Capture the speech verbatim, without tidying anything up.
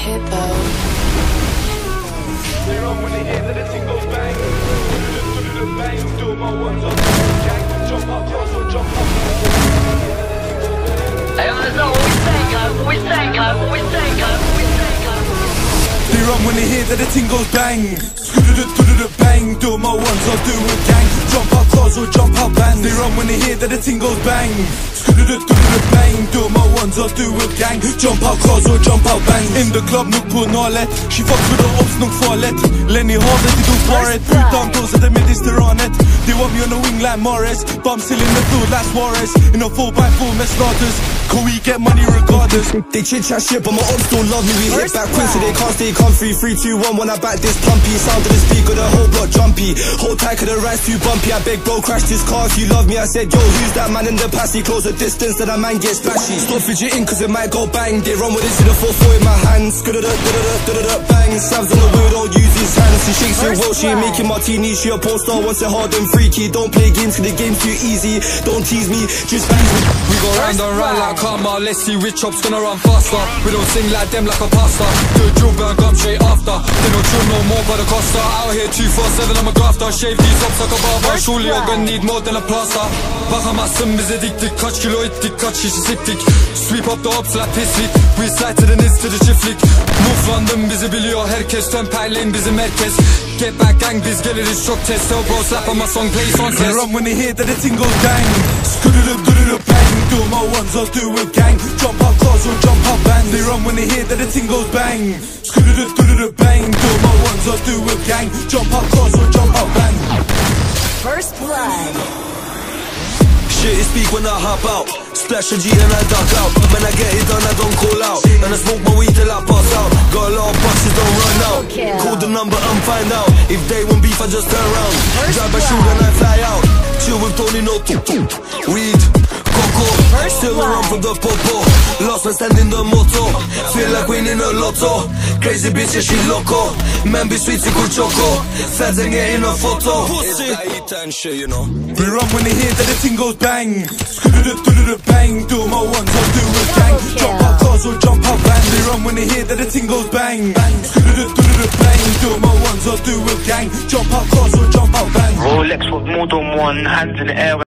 hippo. They run when they hear that the thing goes bang. Bang, do my ones on gang. Jump up, cross or jump up. Hey, that's not what we say, guys. What we say, guys. What we say, guys. What we say, guys. They run when they hear that the thing goes bang. Bang, do my ones or do a gang. Jump up, cross or jump up bands. They run when they hear that the thing goes bang. Bang, do my ones or do a gang. Jump out cars or jump out bangs. In the club, nuk på nalet. She fucks with the ops, nuk farligt. Lenny Harvey, de tar ett. Utan doser det med disteranet. They want me on the wing like Morris. Bum still in the field like Suarez. In a four by four med starters. Can we get money regardless? They chit chat shit but my ops don't love me. We hit back quick so they can't stay comfy. Three, two, one when I back this plumpy. Sound of the speaker, the whole block jumpy. Hold tight cause the ride's too bumpy. I beg bro crash this car if you love me. I said yo who's that man in the past? He close the distance and that man gets bashy. Stop fidgeting cause it might go bang. They run with this in the four four in my hands. Skudda-da-da-da-da-da bang. Savs on the wheel, don't use his hands. She shakes it well, she ain't making martini. She a porn star, wants it hard and freaky. Don't play games cause the game's too easy. Don't tease me, just please me. We go round and round like karma. Let's see which chop's gonna run faster. We don't sing like them like a pasta. Do a drill burn, come straight after. They don't drill no more by the Costa. Out here two four seven, I'm a grafter. Shave these ups like a barber. Surely you're gonna need more than a plaster. Bakamazsın bize diktik. Kaç kilo ettik, kaç kişi siktik. Sweep up the ops like pislik. We slide to the nits to the çiftlik. Move London bizi biliyor herkes. Temperleyin bizim herkes. Get back gang biz geliriz çok test. Tell bro slap on my song play on test. They run when they hear that the thing goes bang. Skudda-da-da-da-da bang. Do my ones or do a gang. Jump up cars or jump up bands. They run when they hear that the thing goes bang. Skudda-da-da-da-da bang. Do my ones or do a gang. Jump up cars or jump up bands. First blood. Shit is speak when I hop out. Splash a G and I duck out. When I get it done I don't call out. And I smoke my weed till I pass out. Got a lot of buses, don't run out. Call the number and find out. If they want beef I just turn round. Drive a shoot and I fly out. Chill with Tony, no weed, coco. Still around from the popo. Lost and standing the motto. Feel like winning a lotto. Crazy bitch, yeah, she loco. Man be sweet, cool choco. Feds and getting a photo. Pussy. It's and shit, you know. We run when they hear that the thing goes bang. Skudda-da-da-da bang. Do my ones or do a gang. Jump out cars or jump out bands. They run when they hear that the thing goes bang. Skudda-da-da-da bang. Do my ones or do a gang. Jump out cars or jump out bands. Rolex with more than one, hands in the air.